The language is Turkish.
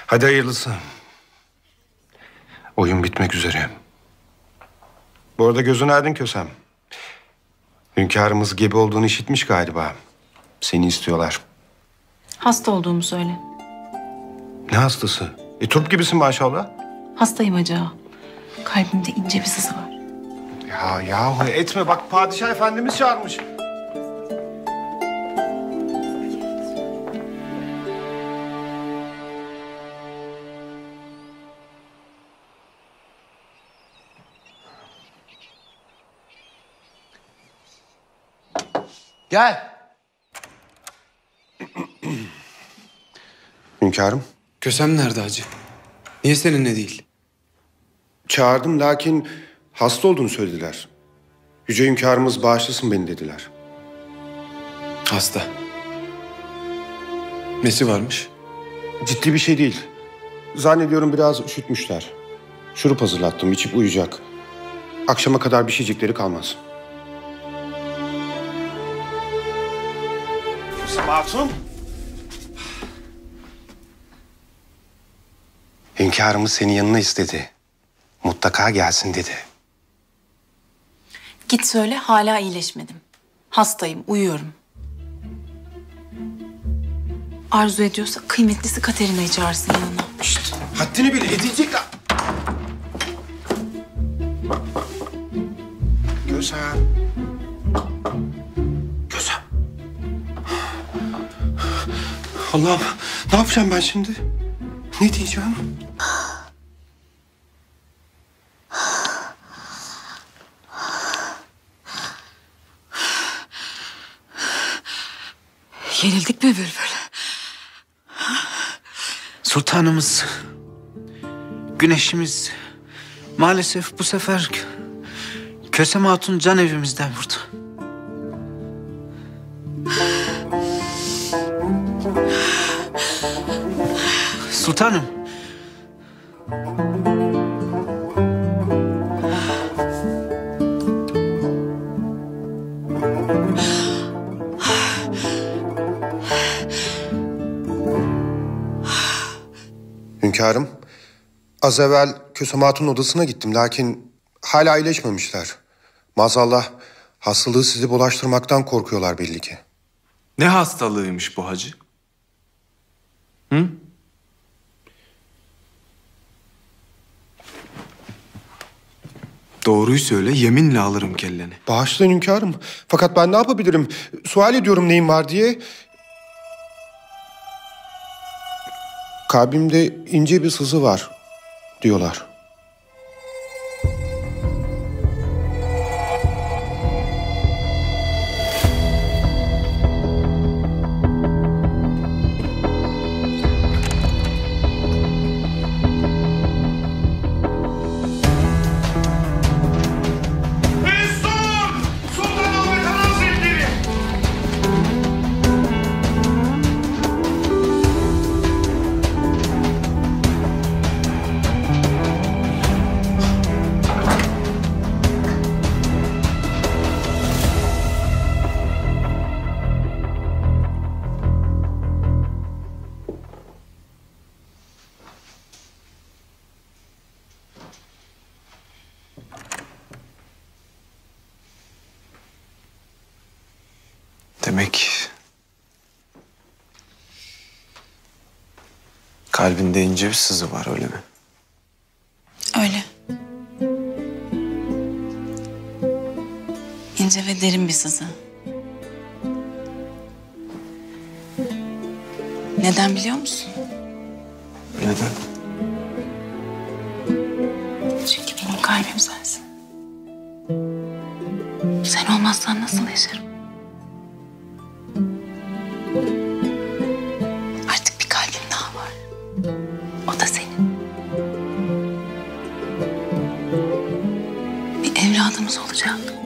Hadi hayırlısı. Oyun bitmek üzere. Bu arada gözün aydın Kösem. Hünkârımız gebe olduğunu işitmiş galiba. Seni istiyorlar. Hasta olduğumu söyle. Ne hastası? Turp gibisin maşallah. Hastayım hacı ağa. Kalbimde ince bir sızı var. Yahu etme bak, padişah efendimiz çağırmış. Gel. Hünkârım. Kösem nerede hacı? Niye seninle değil? Çağırdım lakin hasta olduğunu söylediler. Yüce hünkârımız bağışlasın beni dediler. Hasta. Nesi varmış? Ciddi bir şey değil. Zannediyorum biraz üşütmüşler. Şurup hazırlattım, içip uyuyacak. Akşama kadar bir şeycikleri kalmaz. Hatun. Hünkârımız senin yanına istedi. Mutlaka gelsin dedi. Git söyle hala iyileşmedim. Hastayım, uyuyorum. Arzu ediyorsa kıymetlisi Katerina'yı çağırsın yanına. Şşt, haddini bil, edecekler. Kösem. Kösem. Allah'ım, ne yapacağım ben şimdi? Ne diyeceğim? Yenildik mi Bülbül? Sultanımız, güneşimiz maalesef bu sefer Kösem Hatun can evimizden vurdu. Sultanım. Hünkârım, az evvel Kösem Hatun'un odasına gittim lakin hala iyileşmemişler. Maazallah hastalığı sizi bulaştırmaktan korkuyorlar belli ki. Ne hastalığıymış bu hacı? Hı? Doğruyu söyle, yeminle alırım kelleni. Bağışlayın hünkârım. Fakat ben ne yapabilirim? Sual ediyorum neyim var diye. Kalbimde ince bir sızı var diyorlar. Demek kalbinde ince bir sızı var, öyle mi? Öyle. İnce ve derin bir sızı. Neden biliyor musun? Neden? Çünkü benim kalbim sensin. Sen olmazsan nasıl yaşarım? Artık bir kalbim daha var. O da senin. Bir evladımız olacak.